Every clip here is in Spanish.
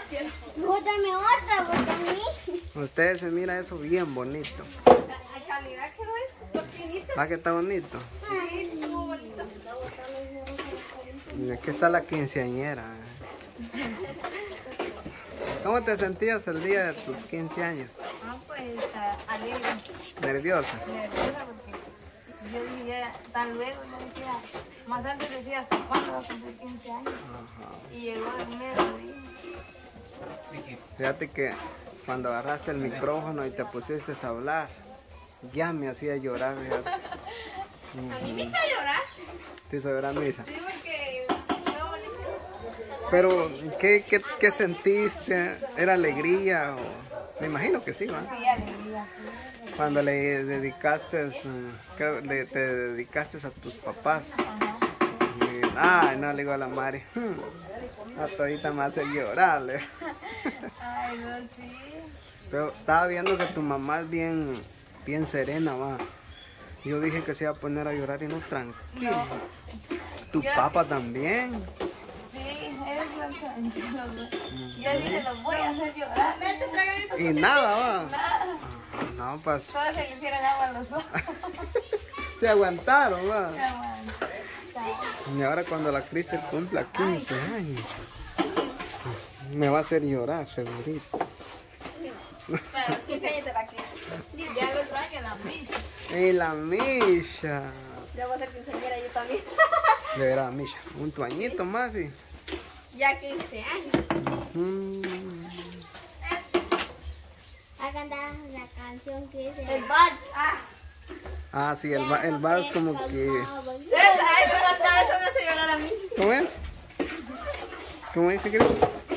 Bótame otra, bótame. Ustedes se mira eso bien bonito. La calidad que no es cortinita. ¿Va que está bonito? Sí, estuvo bonito. Y aquí está la quinceañera. ¿Cómo te sentías el día de tus 15 años? Ah, pues alegre. ¿Nerviosa? Nerviosa porque yo dije ya, tal vez, yo decía, más antes decía, ¿hasta cuándo vas a cumplir 15 años? Ajá. Y llegó el mes de Fíjate que cuando agarraste el micrófono y te pusiste a hablar, ya me hacía llorar. Fíjate. A mí me hizo llorar. ¿Te hizo llorar, Misa? Sí, porque no, Pero, ¿qué sentiste? ¿Era alegría? Me imagino que sí, ¿va? sí, alegría. Cuando le dedicaste, te dedicaste a tus papás. Ay, no, le digo a la Mari. A todita me hace llorar. Ay, no, sí. Pero estaba viendo que tu mamá es bien serena, va. Yo dije que se iba a poner a llorar y no, tranquilo. No. Tu papá también. Sí, es tranquilo. Yo dije, los voy a hacer llorar. Y nada, va. Nada. No, pues Todos se le hicieron agua a los ojos. se aguantaron, va. Se aguantó. Y ahora cuando la Cristel cumpla 15 años, me va a hacer llorar, segurito. Para los 15 años de la que ya los años la misma. Y la Misha. Ya voy a ser quinceañera yo también. De veras, Misha, un añito más y... Ya 15 años. A cantar la canción que dice. El vals. Ah, sí, el vals como que... Eso me hace llorar a mí. ¿Cómo es? ¿Cómo dice Cris?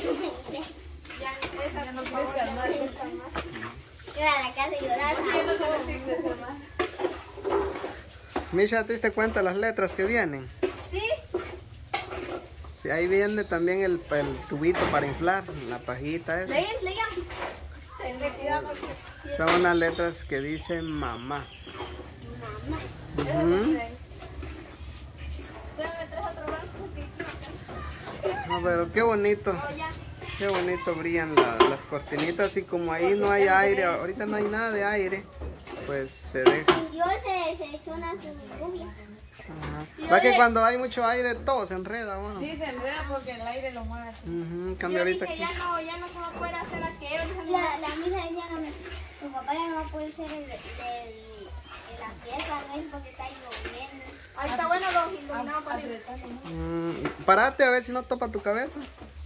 Ya no puedes calmar. Era la que hace llorar. Misha, ¿te diste cuenta las letras que vienen? Sí. Sí, ahí viene también el tubito para inflar, la pajita esa. Leia. Son unas letras que dicen mamá. Ujú. No, pero qué bonito brillan las cortinitas y como ahí no hay aire, ahorita no hay nada de aire, pues se deja. Yo se echó una lluvia. Va que cuando hay mucho aire todo se enreda, bueno. Sí, se enreda porque el aire lo mueve. Cambio ahorita Que aquí. ya no se va a poder hacer aquello. La misa decía que tu papá ya no va a poder ser el de la fiesta, ¿no? Porque está lloviendo. Ahí está bueno, lo iluminamos para arriba. Parate a ver si no topa tu cabeza.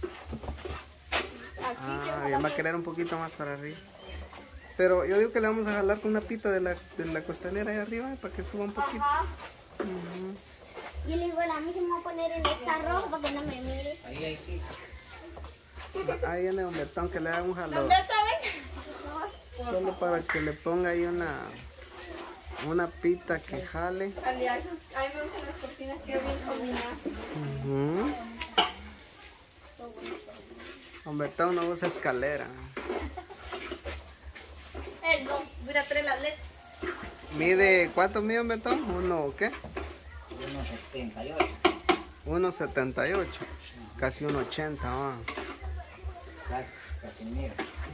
Aquí, Ya va a querer un poquito más para arriba. Pero yo digo que le vamos a jalar con una pita de la costanera ahí arriba para que suba un poquito. ajá. Y le digo, la misa me va a poner en esta roja para que no me mire. Ahí viene un betón que le da un jalón. ¿Dónde está, ven? Solo para que le ponga ahí una pita que jale. A mí me gustan las cortinas que bien combinadas. Un betón no usa escalera. No, mira, trae las letras. Mide, ¿cuánto mide un betón? ¿Uno qué? 1,78. 1,78. Casi 1,80. Casi mira.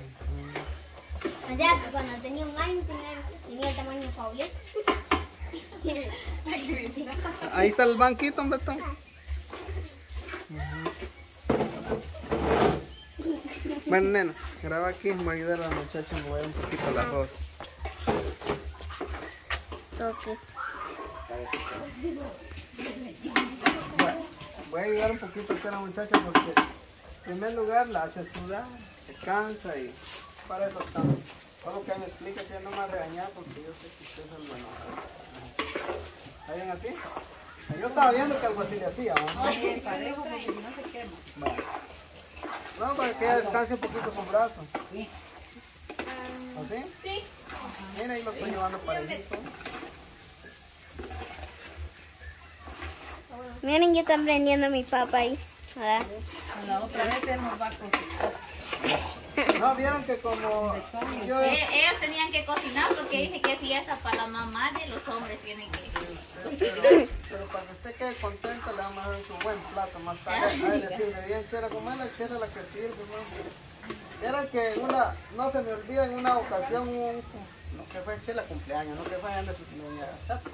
O sea, que cuando tenía un año tenía el tamaño de Paulette. Ahí está el banquito, un betón. Bueno, nena, graba aquí, me va a ayudar a la muchacha a mover un poquito el arroz. Voy a ayudar un poquito aquí a la muchacha porque en primer lugar la hace sudar, se cansa y para eso estamos. Solo que me explica que no me va a regañar porque yo sé que usted es el bueno. ¿Está bien así? Yo estaba viendo que algo así le hacía, ¿no? Oye, parejo porque si no se quema. Vale. No, para que ella descanse un poquito su brazo. Sí. ¿Así? Sí. Mira, ahí lo estoy llevando parejito. Miren, ya están prendiendo mi papa ahí. ¿Verdad? La otra vez él nos va a cocinar. No, vieron que como yo... Ellos tenían que cocinar porque dice que es fiesta para la mamá de los hombres tienen que cocinar. Pero para que usted quede contenta le vamos a dar su buen plato más tarde. Ahí le sirve bien, chera, como es la chera la que sirve, ¿no? Era que no se me olvida en una ocasión no que fue chela cumpleaños, no que fue de su doña Chata.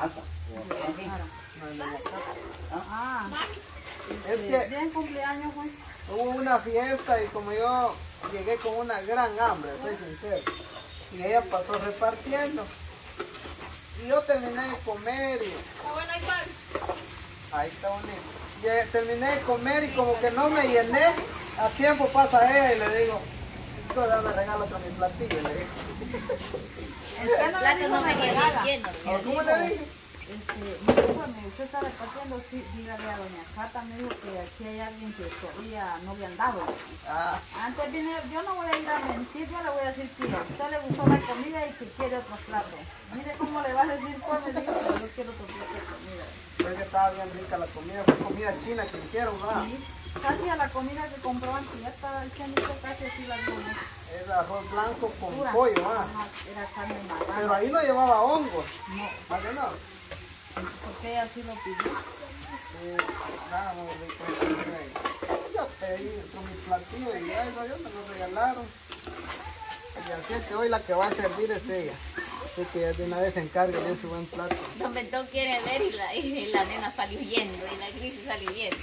No, doña Chata. Es que Bien cumpleaños, Juan. hubo una fiesta y como yo llegué con una gran hambre, soy sincero, y ella pasó repartiendo. Y yo terminé de comer y... Bueno, igual. Ahí está bonito. Terminé de comer y como que no me llené, a tiempo pasa ella y le digo, todavía me regalo con mi platillo, le digo. Es que no le Plato dijo no me me quedé regala. lleno. ¿Cómo le dije? Usted está repartiendo, sí, dígale a doña Cata, me dijo que aquí hay alguien que todavía no le han dado. Ah, Antes vine, yo no voy a ir a mentir, yo le voy a decir, tía, a usted le gustó la comida y que quiere otro plato. Mire cómo le vas a decir, pues me dijo, pero yo quiero otro plato de comida. es que estaba bien rica la comida, fue comida china que hicieron, ¿verdad? Sí, casi a la comida que compró antes, ya estaba diciendo que casi así la vimos. Es arroz blanco con Pura. pollo, ¿ah? Ajá, era carne marrana. Pero ahí no llevaba hongos, No, ¿a que no? porque ella sí lo pidió. Sí, nada, muy rico. Yo pedí con mi platillo y ya eso yo me lo regalaron. Y así es que hoy la que va a servir es ella. Así que ya de una vez se encargue de ese buen plato. Don Bentón quiere ver y la nena salió huyendo y la crisis salió huyendo.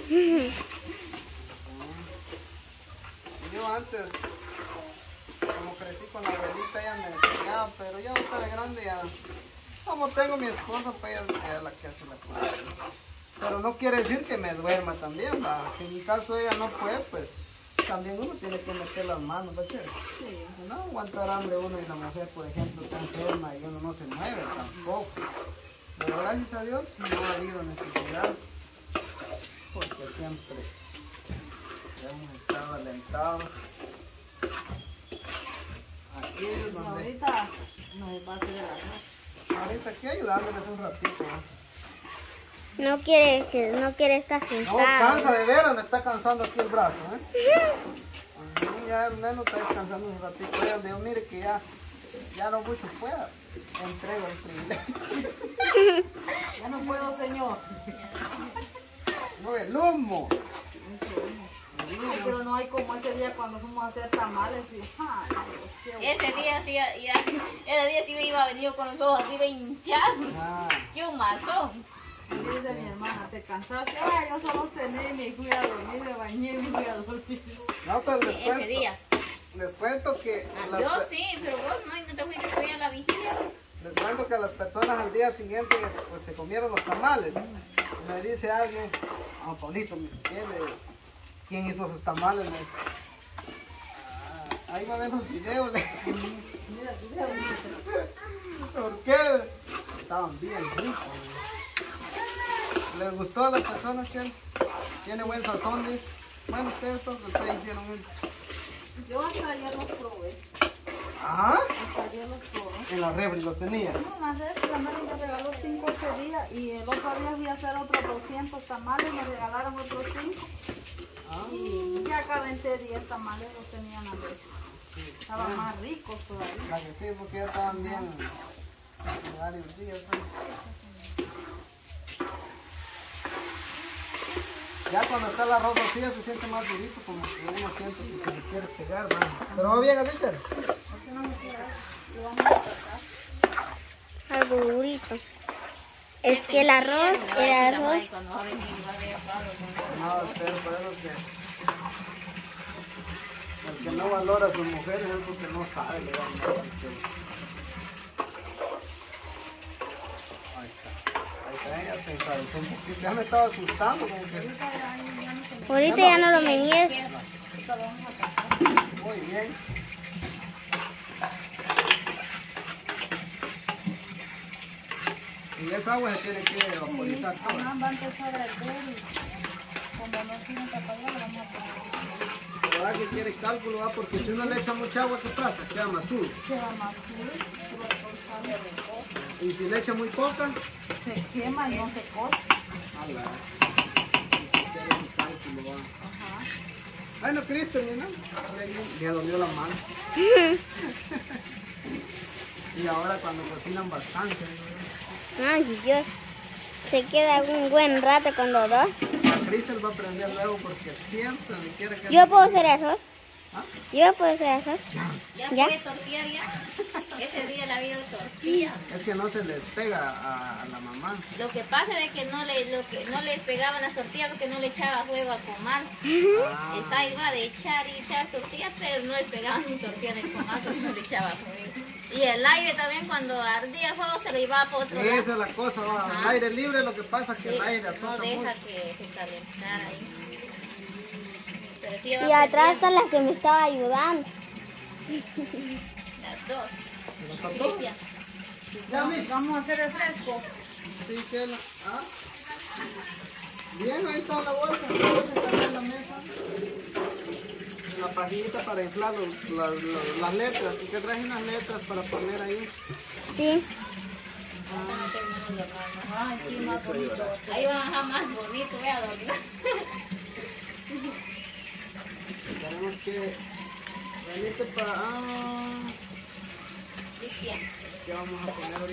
Yo antes, como crecí con la abuelita, ella me enseñaba, pero ya ahorita de grande ya, como tengo mi esposa, pues ella es la que hace la comida. Pero no quiere decir que me duerma también, va. Si en mi caso ella no puede, pues también uno tiene que meter las manos, ¿va? Sí. No aguantar hambre uno y la mujer, por ejemplo, está enferma y uno no se mueve tampoco. Pero gracias a Dios no ha habido necesidad, porque siempre hemos estado alentados. Aquí es Y donde... ahorita nos va a hacer el arroz. Ahorita aquí ayudándoles un ratito. No quiere estar No, sentado. cansa de veras, me está cansando aquí el brazo. Ya el menos está descansando un ratito. Ya digo, mire que ya no mucho pueda. Entrego el privilegio. Ya no puedo, señor. No, el humo. Ay, pero no hay como ese día cuando fuimos a hacer tamales y ay, Dios, qué Ese día sí, ese día sí me iba a venir con los ojos así de hinchados. Ah, ¡Qué un mazón! Y dice mi hermana, ¿te cansaste? Ay, yo solo cené y me fui a dormir, me bañé y me fui a dormir. no, pero les Ese cuento. día. Les cuento que... las Yo pe- sí, pero vos no te fuiste fui a la vigilia. Les cuento que las personas al día siguiente pues, se comieron los tamales. Y me dice alguien, Paulito, ¿quién hizo esos tamales? Me dice, ahí va a ver los videos. Mira, ¿Por qué? Estaban bien ricos. ¿Les gustó a las personas, Chel? Tiene buen sazón, dice. Bueno, ustedes todos hicieron un... yo hasta ayer los probé. Ajá. Hasta ayer los probé. En la refri los tenía. No, más de eso, la madre me regaló 5 ese día y el otro día fui a hacer otros 200 tamales, me regalaron otros 5. Y ya calenté 10 tamales, los tenían a ver. Estaban más ricos todavía. La que sí, porque ya estaban bien. De varios días. ¿No? Ya cuando está el arroz vacío se siente más durito, como que uno siente que se le quiere pegar, ¿no? Pero va bien, Richard. Algo durito. Es que el arroz, Cuando va a venir, va a ver No, pero por eso que el que no valora a sus mujeres es porque no sabe le dan nada. Ahí está, ella se encabeció un poquito. Ya me estaba asustando, como que ahorita ya no lo meníes. muy bien. Y esa agua se tiene que vaporizar toda. Ajá, va a empezar a hervir y como no tiene tapadera, vamos a poner. ¿Verdad que quiere cálculo? ¿Va? Porque si uno le echa mucha agua, ¿qué pasa? Queda más azul. Queda más duro, pero Y si le echa muy poca, se quema y no se cose. ala. Quiere un cálculo, ¿va? Ajá. Bueno, Cristo, ¿no? Le dolió la mano. Y ahora cuando cocinan bastante. Ay, Dios. Se queda un buen rato con los dos. La Cristel va a aprender luego porque siempre me quiere que... ¿Yo puedo hacer esos? ¿Ah? ¿Yo puedo hacer esos? Ya ¿Ya? puede tortear ya. Ese día la vio tortilla. Es que no se les pega a la mamá. Lo que pasa es que no les pegaban las tortillas porque no le echaba fuego al comal. Ah, Esta iba de echar y echar tortillas, pero no le pegaban ni tortillas en el comal porque no le echaba fuego. Y el aire también cuando ardía el fuego se lo llevaba para otro lado. esa es la cosa, va. Ajá. El aire libre, lo que pasa es que el aire No azota deja mucho. que se calentara ahí. Pero sí Y va atrás está aprendiendo. la que me estaba ayudando. Las dos. ¿Nos faltó? Cristian. Ya, mi. Vamos a hacer el fresco. Sí, que la... ¿Ah? Bien, ahí está la bolsa. La bolsa está en la mesa. La pajita para inflar las letras. ¿Y qué traes unas letras para poner ahí? Sí. Ay, sí, más bonito. Ahí van a dejar más bonito, voy a doblar. Tenemos que... Veniste para... Cristian. ¿Qué vamos a poner ahorita?